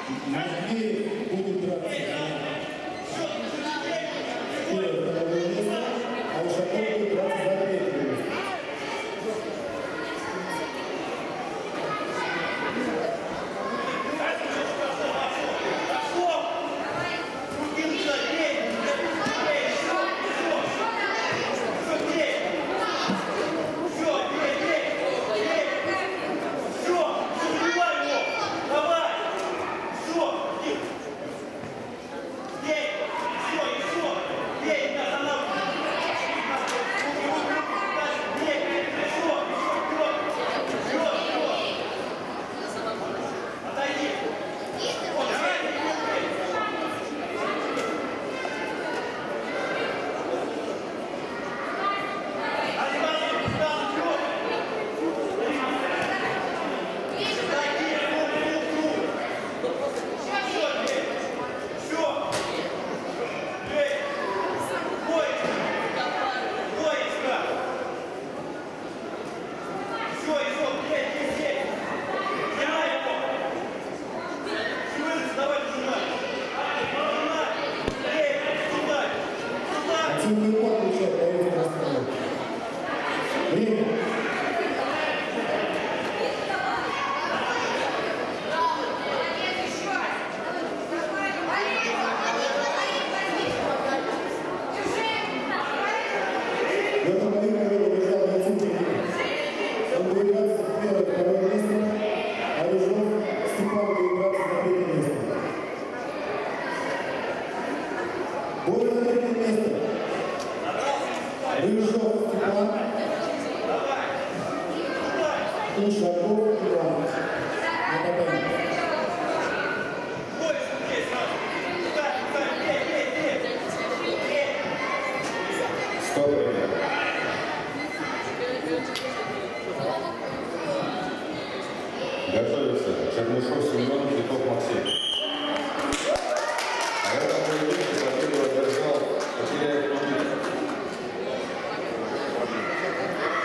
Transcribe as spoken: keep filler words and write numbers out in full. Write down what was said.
Матвей будет драться. Первое, второе место, а Ушаков будет драться за третье место. Время. В этом бою победу выиграл Яценко. Он будет драться за первое, второе место, а Рыжов Степан будет драться за третье место. Бой за третье место. Рыжов Степан. Ушаков Иван. Стоп. Готовится Чернышов Семен, Титов Максим.